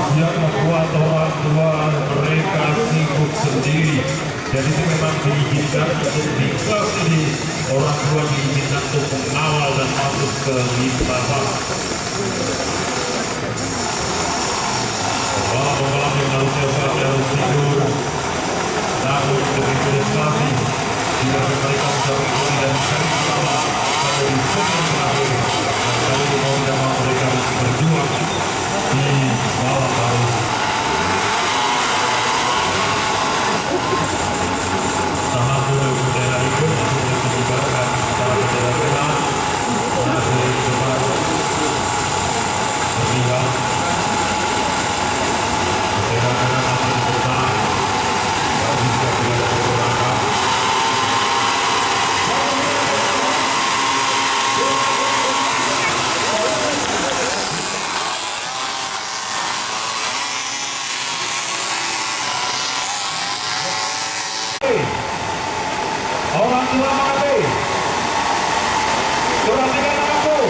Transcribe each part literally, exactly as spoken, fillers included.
yang membuat orang tua mereka sibuk sendiri. Jadi itu memang diizinkan untuk di kelas ini orang tua diizinkan untuk mengawal dan masuk ke lintasan. Pembalap-pembalap yang harusnya saatnya harus tidur, namun demi prestasi jika mereka mencari ini dan mencari sama pada di segmen terakhir, dan kali mau tidak mau mereka harus berjuang di malam hari. Salam dulu bendera itu untuk dikibarkan para bendera merah masih cepat terlihat. Bendera merah masih bertahan dan bisa berada di belakang. Orang tua mati, perhatikan aku.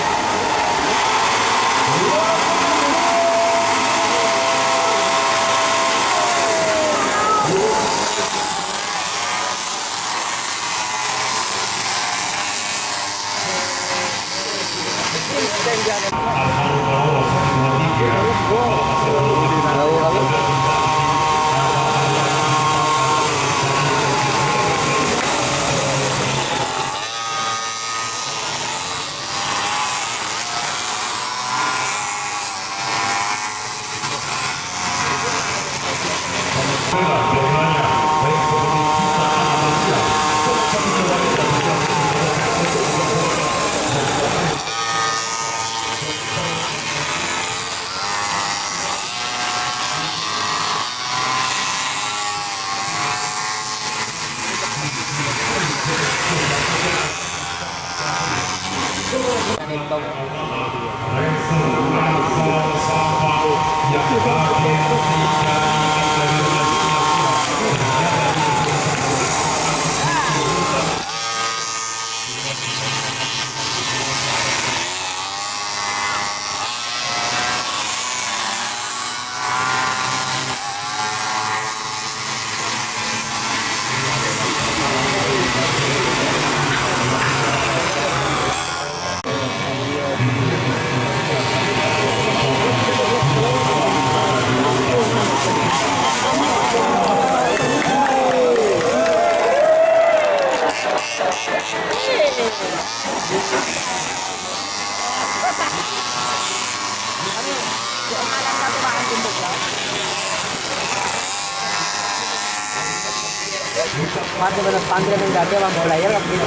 Mas mana panggil yang dati bang player apa gitu.